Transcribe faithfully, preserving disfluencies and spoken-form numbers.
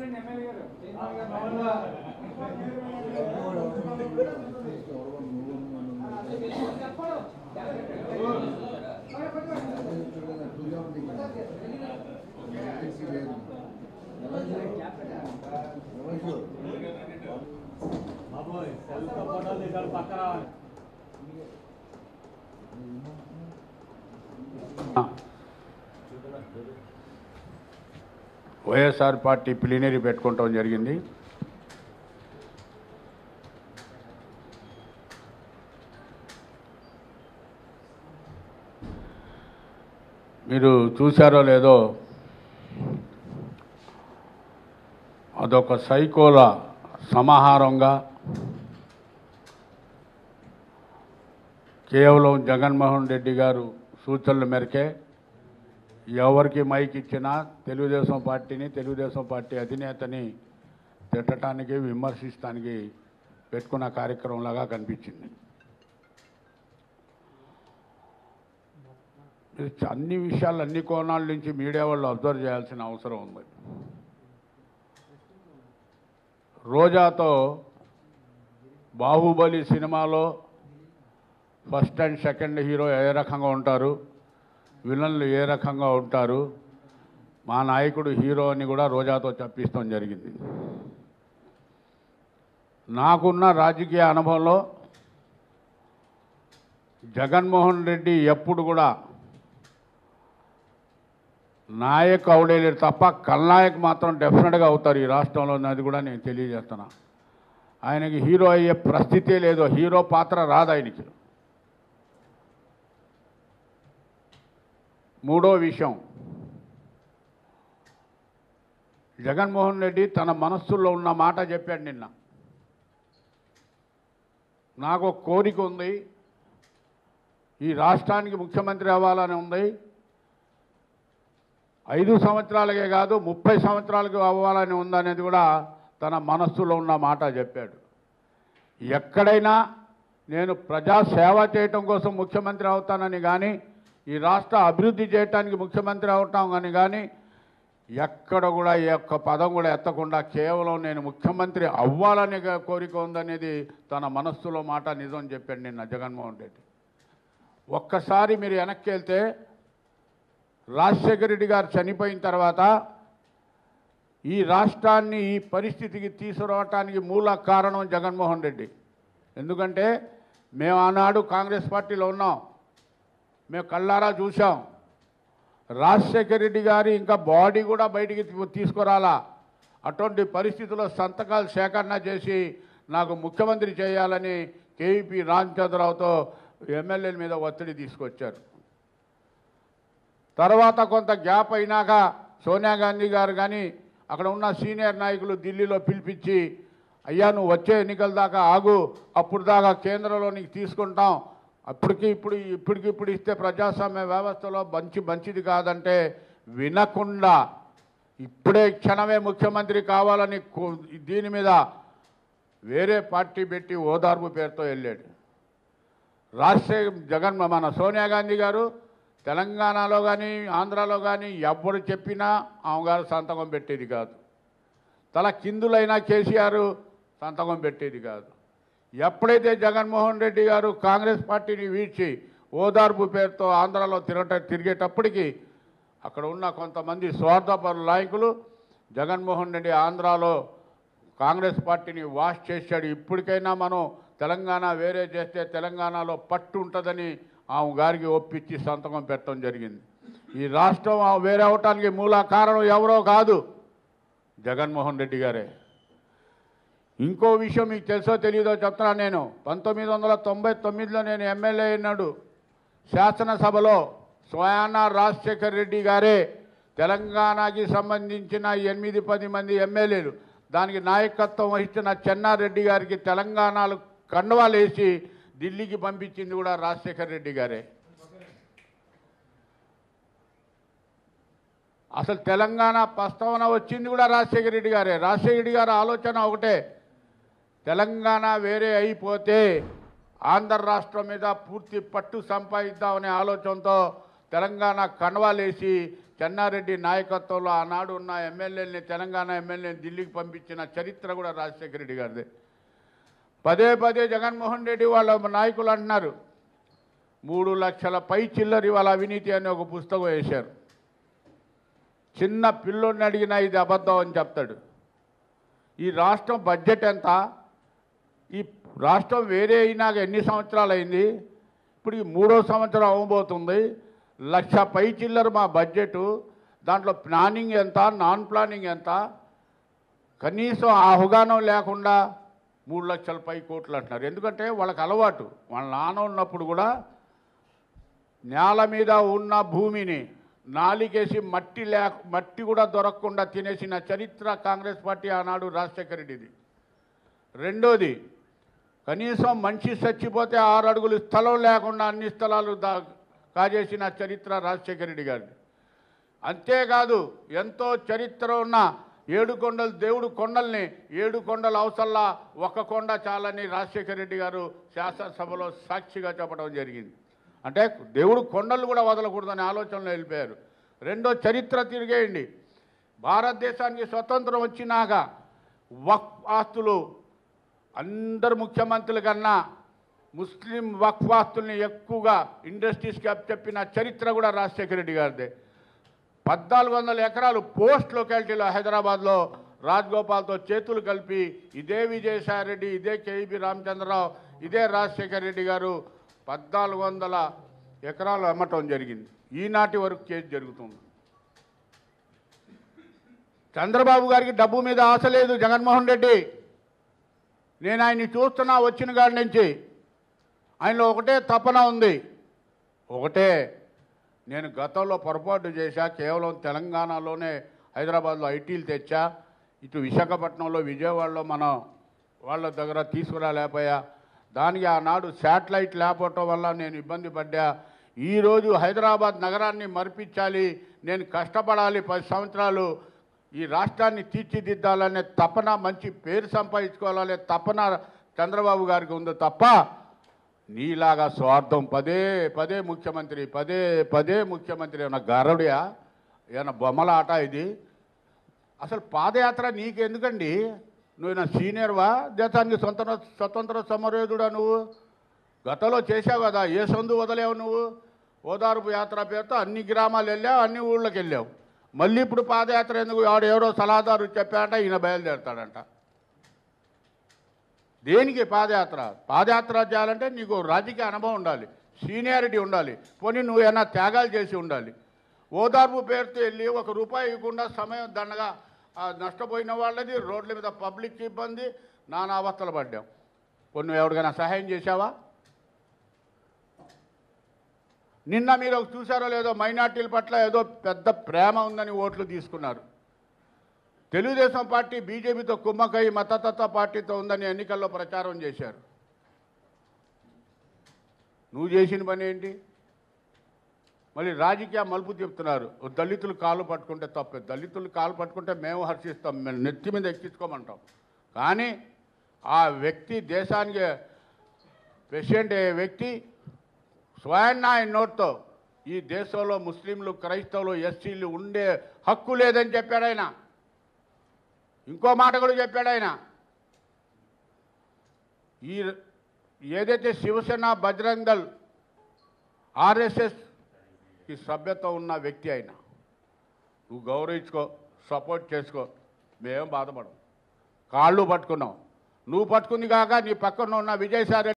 YSR party plenary పెట్టుకోవడం జరిగింది. మీరు చూశారో లేదో, అదొక సైకోల సమాహారంగా కేవలం జగన్మోహన్ రెడ్డి గారు సూచనల మేరకే ఎవరికి మైక్ ఇచ్చినా తెలుగుదేశం పార్టీని తెలుగుదేశం పార్టీ అధినేతని తిట్టడానికి విమర్శించడానికి పెట్టుకున్న కార్యక్రమంలాగా కనిపించింది. అన్ని విషయాలు అన్ని కోణాల నుంచి మీడియా వాళ్ళు అబ్జర్వ్ చేయాల్సిన అవసరం ఉంది. రోజాతో బాహుబలి సినిమాలో ఫస్ట్ అండ్ సెకండ్ హీరో ఏ రకంగా ఉంటారు, విలన్లు ఏ రకంగా ఉంటారు, మా నాయకుడు హీరో అని కూడా రోజాతో చెప్పిస్తాం జరిగింది. నాకున్న రాజకీయ అనుభవంలో జగన్మోహన్ రెడ్డి ఎప్పుడు కూడా నాయక్ అవడేలేరు తప్ప కల్నాయక్ మాత్రం డెఫినెట్గా అవుతారు ఈ రాష్ట్రంలో. అది కూడా నేను తెలియజేస్తున్నా. ఆయనకి హీరో అయ్యే పరిస్థితే లేదు, హీరో పాత్ర రాదు ఆయనకి. మూడో విషయం, జగన్మోహన్ రెడ్డి తన మనస్సులో ఉన్న మాట చెప్పాడు నిన్న. నాకు ఒక కోరిక ఉంది, ఈ రాష్ట్రానికి ముఖ్యమంత్రి అవ్వాలని ఉంది, ఐదు సంవత్సరాలకే కాదు ముప్పై సంవత్సరాలకు అవ్వాలని ఉందనేది కూడా తన మనస్సులో ఉన్న మాట చెప్పాడు. ఎక్కడైనా నేను ప్రజా సేవ చేయటం కోసం ముఖ్యమంత్రి అవుతానని కానీ, ఈ రాష్ట్ర అభివృద్ధి చేయటానికి ముఖ్యమంత్రి అవటం అని కానీ ఎక్కడ కూడా ఈ యొక్క పదం కూడా ఎత్తకుండా కేవలం నేను ముఖ్యమంత్రి అవ్వాలనే కోరిక ఉందనేది తన మనస్సులో మాట నిజం చెప్పాడు నిన్న జగన్మోహన్ రెడ్డి. ఒక్కసారి మీరు వెనక్కి వెళ్తే రాజశేఖర రెడ్డి గారు చనిపోయిన తర్వాత ఈ రాష్ట్రాన్ని ఈ పరిస్థితికి తీసుకురావటానికి మూల కారణం జగన్మోహన్ రెడ్డి. ఎందుకంటే మేము ఆనాడు కాంగ్రెస్ పార్టీలో ఉన్నాం, మేము కళ్ళారా చూసాం. రాజశేఖర రెడ్డి గారి ఇంకా బాడీ కూడా బయటికి తీసుకురాలా. అటువంటి పరిస్థితుల్లో సంతకాలు సేకరణ చేసి నాకు ముఖ్యమంత్రి చేయాలని కేవీపీ రామచంద్రరావుతో ఎమ్మెల్యేల మీద ఒత్తిడి తీసుకొచ్చారు. తర్వాత కొంత గ్యాప్ అయినాక సోనియా గాంధీ గారు కానీ అక్కడ ఉన్న సీనియర్ నాయకులు ఢిల్లీలో పిలిపించి, అయ్యా నువ్వు వచ్చే ఎన్నికల దాకా ఆగు, అప్పుడు దాకా కేంద్రంలో నీకు తీసుకుంటాం, అప్పటికి ఇప్పుడు ఇప్పటికి ఇప్పుడు ఇస్తే ప్రజాస్వామ్య వ్యవస్థలో మంచి మంచిది కాదంటే వినకుండా ఇప్పుడే క్షణమే ముఖ్యమంత్రి కావాలని దీని మీద వేరే పార్టీ పెట్టి ఓదార్పు పేరుతో వెళ్ళాడు. రాజశేఖర్ జగన్ మన సోనియా గాంధీ గారు తెలంగాణలో కానీ ఆంధ్రాలో కానీ ఎవరు చెప్పినా ఆమె గారు సంతకం పెట్టేది కాదు. తల కిందులైనా కేసీఆర్ సంతకం పెట్టేది కాదు. ఎప్పుడైతే జగన్మోహన్ రెడ్డి గారు కాంగ్రెస్ పార్టీని వీడ్చి ఓదార్పు పేరుతో ఆంధ్రాలో తిరగట తిరిగేటప్పటికి అక్కడ ఉన్న కొంతమంది స్వార్థపరుల నాయకులు జగన్మోహన్ రెడ్డి ఆంధ్రాలో కాంగ్రెస్ పార్టీని వాష్ చేశాడు. ఇప్పటికైనా మనం తెలంగాణ వేరే చేస్తే తెలంగాణలో పట్టు ఉంటుందని ఆమె గారికి ఒప్పించి సంతకం పెట్టడం జరిగింది. ఈ రాష్ట్రం వేరే అవటానికి మూల కారణం ఎవరో కాదు, జగన్మోహన్ రెడ్డి గారే. ఇంకో విషయం మీకు తెలుసో తెలియదో చెప్తున్నా. నేను పంతొమ్మిది వందల తొంభై తొమ్మిదిలో నేను ఎమ్మెల్యే అయినాడు శాసనసభలో స్వయానా రాజశేఖర్ రెడ్డి గారే తెలంగాణకి సంబంధించిన ఎనిమిది పది మంది ఎమ్మెల్యేలు దానికి నాయకత్వం వహించిన చెన్నారెడ్డి గారికి తెలంగాణలో కండువాలు వేసి ఢిల్లీకి పంపించింది కూడా రాజశేఖర్ రెడ్డి గారే. అసలు తెలంగాణ ప్రస్తావన వచ్చింది కూడా రాజశేఖర రెడ్డి గారే. రాజశేఖర రెడ్డి గారి ఆలోచన ఒకటే, తెలంగాణ వేరే అయిపోతే ఆంధ్ర రాష్ట్రం మీద పూర్తి పట్టు సంపాదిద్దామనే ఆలోచనతో తెలంగాణ కణవాలేసి చెన్నారెడ్డి నాయకత్వంలో ఆనాడు ఉన్న ఎమ్మెల్యేలని తెలంగాణ ఎమ్మెల్యేని ఢిల్లీకి పంపించిన చరిత్ర కూడా రాజశేఖర రెడ్డి గారిదే. పదే పదే జగన్మోహన్ రెడ్డి వాళ్ళ నాయకులు అంటున్నారు మూడు లక్షల పై చిల్లరి వాళ్ళ అవినీతి అని ఒక పుస్తకం వేశారు. చిన్న పిల్లోడిని అడిగినా ఇది అబద్ధం అని చెప్తాడు. ఈ రాష్ట్రం బడ్జెట్ ఎంత? ఈ రాష్ట్రం వేరే అయినాక ఎన్ని సంవత్సరాలు అయింది? ఇప్పుడు ఈ మూడో సంవత్సరం అవ్వబోతుంది. లక్ష పై చిల్లర మా బడ్జెటు. దాంట్లో ప్లానింగ్ ఎంత, నాన్ ప్లానింగ్ ఎంత? కనీసం అవగాహన లేకుండా మూడు లక్షల పై కోట్లు అంటున్నారు. ఎందుకంటే వాళ్ళకి అలవాటు. వాళ్ళ నాన్న ఉన్నప్పుడు కూడా నేల మీద ఉన్న భూమిని నాలికేసి మట్టి లేక మట్టి కూడా దొరకకుండా తినేసిన చరిత్ర కాంగ్రెస్ పార్టీ ఆనాడు రాజశేఖర రెడ్డిది. రెండోది, కనీసం మనిషి చచ్చిపోతే ఆరు అడుగులు స్థలం లేకుండా అన్ని స్థలాలు దా కాజేసిన చరిత్ర రాజశేఖర రెడ్డి గారిది. అంతేకాదు ఎంతో చరిత్ర ఉన్న ఏడు కొండలు దేవుడు కొండల్ని ఏడు కొండల అవసరంలా ఒక కొండ చాలని రాజశేఖర రెడ్డి గారు శాసనసభలో సాక్షిగా చెప్పడం జరిగింది. అంటే దేవుడు కొండలు కూడా వదలకూడదనే ఆలోచనలో వెళ్ళిపోయారు. రెండో చరిత్ర తిరిగేయండి. భారతదేశానికి స్వతంత్రం వచ్చినాక వక్ఫ్ ఆస్తులు అందరు ముఖ్యమంత్రుల కన్నా ముస్లిం వక్ఫ్ ఆస్తుల్ని ఎక్కువగా ఇండస్ట్రీస్కి చెప్పిన చరిత్ర కూడా రాజశేఖర రెడ్డి గారిదే. పద్నాలుగు వందల ఎకరాలు పోస్ట్ లొకాలిటీలో హైదరాబాద్లో రాజగోపాల్తో చేతులు కలిపి ఇదే విజయసాయి రెడ్డి, ఇదే కేఈబి రామచంద్రరావు, ఇదే రాజశేఖర రెడ్డి గారు పద్నాలుగు వందల ఎకరాలు అమ్మటం జరిగింది. ఈనాటి వరకు కేసు జరుగుతుంది. చంద్రబాబు గారికి డబ్బు మీద ఆశ లేదు. జగన్మోహన్ రెడ్డి, నేను ఆయన్ని చూస్తున్నా వచ్చిన కాడి నుంచి ఆయనలో ఒకటే తపన ఉంది. ఒకటే, నేను గతంలో పొరపాటు చేశా, కేవలం తెలంగాణలోనే హైదరాబాద్లో ఐటీలు తెచ్చా, ఇటు విశాఖపట్నంలో విజయవాడలో మనం వాళ్ళ దగ్గర తీసుకురాలేకపోయా, దానికి ఆనాడు శాటిలైట్ లేకపోవటం వల్ల నేను ఇబ్బంది పడ్డా. ఈరోజు హైదరాబాద్ నగరాన్ని మరిపించాలి, నేను కష్టపడాలి, పది సంవత్సరాలు ఈ రాష్ట్రాన్ని తీర్చిదిద్దాలనే తపన, మంచి పేరు సంపాదించుకోవాలనే తపన చంద్రబాబు గారికి ఉంది తప్ప నీలాగా స్వార్థం పదే పదే ముఖ్యమంత్రి పదే పదే ముఖ్యమంత్రి ఏమన్నా గరుడియా, ఏమన్నా బొమ్మల ఆట ఇది? అసలు పాదయాత్ర నీకెందుకండి? నువ్వు నా సీనియర్వా? దేశానికి స్వతంత్ర స్వతంత్ర సమరయోధుడా? నువ్వు గతంలో చేసావు కదా, ఏ సందు వదలేవు నువ్వు? ఓదార్పు యాత్ర పేరుతో అన్ని గ్రామాలు వెళ్ళావు, అన్ని ఊళ్ళకి వెళ్ళావు. మళ్ళీ ఇప్పుడు పాదయాత్ర ఎందుకు? ఆడు ఎవరో సలహాదారు చెప్పాడంట, ఈయన బయలుదేరుతాడంట. దేనికి పాదయాత్ర? పాదయాత్ర చేయాలంటే నీకు రాజకీయ అనుభవం ఉండాలి, సీనియారిటీ ఉండాలి, పోనీ నువ్వు ఏమైనా త్యాగాలు చేసి ఉండాలి. ఓదార్పు పేరుతో వెళ్ళి ఒక రూపాయి ఇవ్వకుండా సమయం దండగా నష్టపోయిన వాళ్ళది, రోడ్ల మీద పబ్లిక్ ఇబ్బంది, నానా అవస్థలు పడ్డాం. కొన్ని ఎవరికైనా సహాయం చేశావా? నిన్న మీరు చూసారో లేదో, మైనార్టీల పట్ల ఏదో పెద్ద ప్రేమ ఉందని ఓట్లు తీసుకున్నారు. తెలుగుదేశం పార్టీ బీజేపీతో కుమ్మకై మతతత్వ పార్టీతో ఉందని ఎన్నికల్లో ప్రచారం చేశారు. నువ్వు చేసిన పని ఏంటి? మళ్ళీ రాజకీయ మలుపు చెప్తున్నారు. దళితులు కాళ్ళు పట్టుకుంటే తప్పే. దళితులు కాళ్ళు పట్టుకుంటే మేము హర్షిస్తాం, మేము నెత్తి మీద ఎక్కించుకోమంటాం. కానీ ఆ వ్యక్తి దేశానికి ప్రెసిడెంట్ అయ్యే వ్యక్తి స్వయాన్న ఆయన నోట్తో ఈ దేశంలో ముస్లింలు, క్రైస్తవులు, ఎస్సీలు ఉండే హక్కు లేదని చెప్పాడు ఆయన. ఇంకో మాట కూడా చెప్పాడు ఆయన. ఈ ఏదైతే శివసేన, బజరంగ్ దళ్, ఆర్ఎస్ఎస్ ఈ సభ్యత్వం ఉన్న వ్యక్తి అయినా నువ్వు గౌరవించుకో, సపోర్ట్ చేసుకో, మేమేం బాధపడం. కాళ్ళు పట్టుకున్నావు. నువ్వు పట్టుకుంది కాక నీ పక్కన ఉన్న విజయసాయి